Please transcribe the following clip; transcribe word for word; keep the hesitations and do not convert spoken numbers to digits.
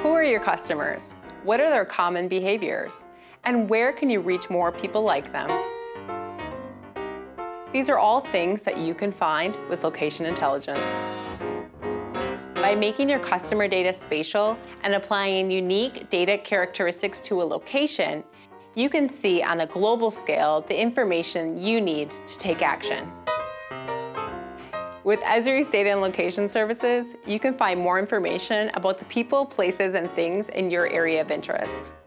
Who are your customers? What are their common behaviors? And where can you reach more people like them? These are all things that you can find with location intelligence. By making your customer data spatial and applying unique data characteristics to a location, you can see on a global scale the information you need to take action. With Esri's data and location services, you can find more information about the people, places, and things in your area of interest.